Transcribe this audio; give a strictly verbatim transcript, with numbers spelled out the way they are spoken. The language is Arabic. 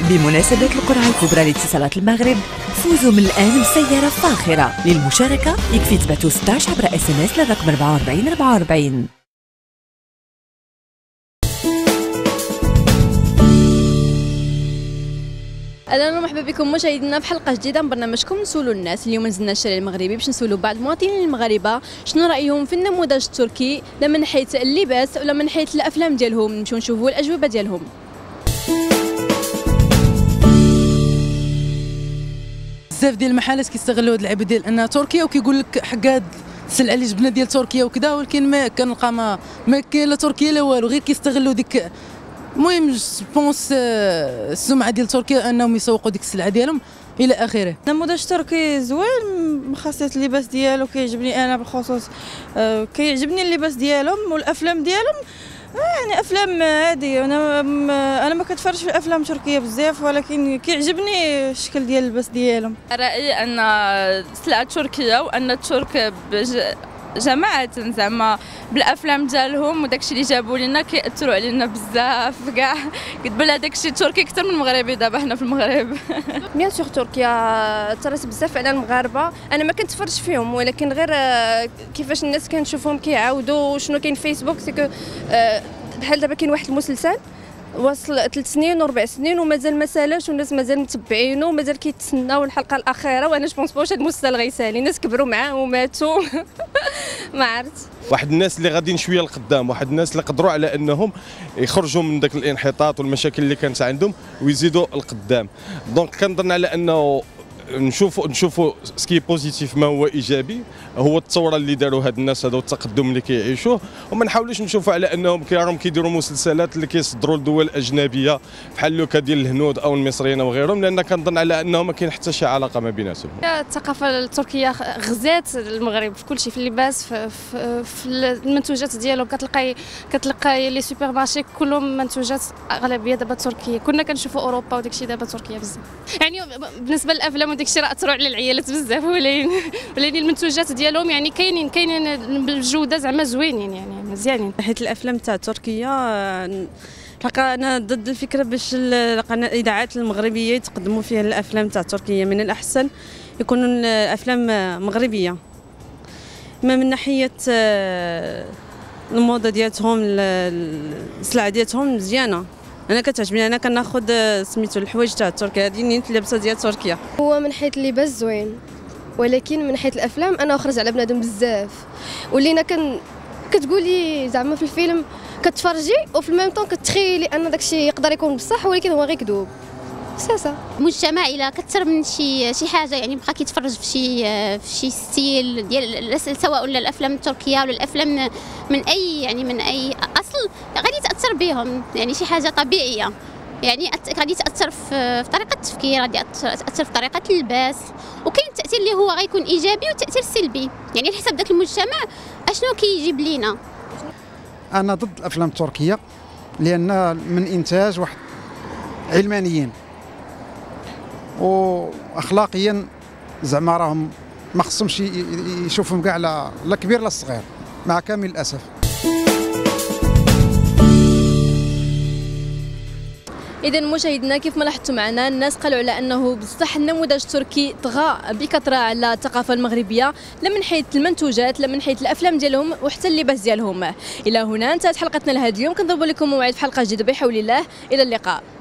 بمناسبة القرعة الكبرى لاتصالات المغرب فوزوا من الآن بسيارة فاخرة. للمشاركة يكفي تبعتوا ستة عشر عبر اس ام اس للرقم أربعة وأربعين أربعة وأربعين. اهلا ومرحبا بكم مشاهدينا في حلقه جديده من برنامجكم نسولوا الناس. اليوم نزلنا الشارع المغربي باش نسولوا بعض المواطنين المغاربه شنو رايهم في النموذج التركي، لا من حيث اللباس ولا من حيث الافلام ديالهم. نمشيو نشوفوا الاجوبه ديالهم. بزاف ديال المحلات كيستغلوا هذه اللعبه ديال انها تركيا وكيقول لك حق هاد السلعه اللي جبنا ديال تركيا وكذا، ولكن ما كنلقى ما ما كاين لا تركيا لا والو، غير كيستغلوا ديك. المهم بونس السمعه ديال تركيا انهم يسوقوا ديك السلعه ديالهم الى اخره. النموذج التركي زوين، خاصيه اللباس ديالو كيعجبني انا بالخصوص. آه كيعجبني اللباس ديالهم والافلام ديالهم. آه يعني افلام عادي، انا انا ما كنتفرجش في الافلام التركيه بزاف، ولكن كيعجبني الشكل ديال اللباس ديالهم. رايي ان السلعه تركيه وان الترك بج... جماعة زعما بالافلام ديالهم وداكشي اللي جابوا لنا كيأثروا علينا بزاف كاع. كتبان داكشي التركي اكثر من المغربي دابا حنا في المغرب. بيان سور تركيا ترات بزاف على المغاربه، انا ما كنتفرجش فيهم ولكن غير كيفاش الناس كنشوفهم كيعاودوا شنو كاين في فيسبوك. سكو بحال دابا كاين واحد المسلسل وصل ثلاث سنين وربع سنين ومازال ما سالاش، والناس مازال متبعينه ومازال كيتسناو الحلقه الاخيره، وانا جوبونس واش هذا المسلسل غيسالي. الناس كبروا معاه وماتوا. ما عرفت. واحد الناس اللي غاديين شويه لقدام، واحد الناس اللي قدروا على انهم يخرجوا من ذاك الانحطاط والمشاكل اللي كانت عندهم ويزيدوا القدام. دونك كنظن على انه نشوفوا نشوفوا سكي بوزيتيف، ما هو ايجابي هو الثوره اللي داروا هاد الناس هذا والتقدم اللي كيعيشوه، وما نحاولوش نشوفوا على انهم راهم كيديروا مسلسلات اللي كيصدروا لدول اجنبيه بحال لوكا ديال الهنود او المصريين او غيرهم، لان كنظن على انه ما كاين حتى شي علاقه ما بيناتهم. الثقافه التركيه غزات المغرب في كل شيء، في اللباس، في, في, في المنتوجات ديالهم. كتلقاي كتلقاي لي سوبر مارشي كلهم منتوجات اغلبيه دابا تركيه. كنا كنشوفوا اوروبا وداكشي دابا تركيا بزاف. يعني بالنسبه للافلام وداكشي راه اثروا على العيالات بزاف، ولكن ولكن المنتوجات ديالهم يعني كاينين كاينين بالجوده زعما زوينين يعني مزيانين. حيت الافلام تاع تركيا لقى انا ضد الفكره باش القناه الاذاعات المغربيه يتقدموا فيها الافلام تاع تركيا. من الاحسن يكونوا الافلام مغربيه، ما من ناحيه الموضه ديالتهم، السلعه ديالتهم مزيانه. انا كتعجبني، انا كناخذ سميتو الحوايج تاع تركيا، هذه نيت اللبسه ديال تركيا. هو من حيث اللباس زوين، ولكن من حيث الافلام انا خرج على بنادم بزاف. ولينا كان كتقولي زعما في الفيلم كتفرجي وفي الميم طون كتخيلي ان داكشي يقدر يكون بصح، ولكن هو غير كذوب. ساسا المجتمع الى كثر من شي شي حاجه يعني بقى كيتفرج في شي في شي ستيل ديال سواء ولا الافلام التركيه ولا الافلام من اي يعني من اي اصل غادي تاثر بهم، يعني شي حاجه طبيعيه. يعني غادي تاثر في طريقه التفكير، غادي تاثر في طريقه اللباس، وكاين التاثير اللي هو غيكون ايجابي وتاثير سلبي، يعني على حسب ذاك المجتمع اشنو كيجيب لينا. انا ضد الافلام التركيه لان من انتاج واحد علمانيين واخلاقيا زعما راهم ما خصهمش يشوفهم كاع لا لا كبير لا صغير، مع كامل الاسف. اذا مشاهدينا كيف ما لاحظتوا معنا، الناس قالوا على انه بصح النموذج التركي طغى بكثره على الثقافه المغربيه، لا من حيث المنتوجات لا من حيث الافلام ديالهم وحتى اللباس ديالهم. الى هنا انتهت حلقتنا لهذا اليوم، كنضرب لكم موعد في حلقه جديده بحول الله. الى اللقاء.